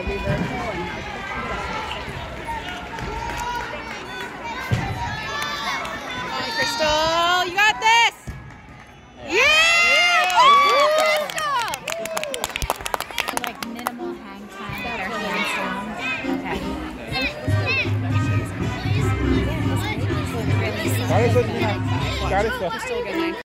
to be vertical and how Come on, Crystal, you got this! Yeah! Oh, Crystal! Like minimal hang time with their hands down. Okay. Got it, Crystal.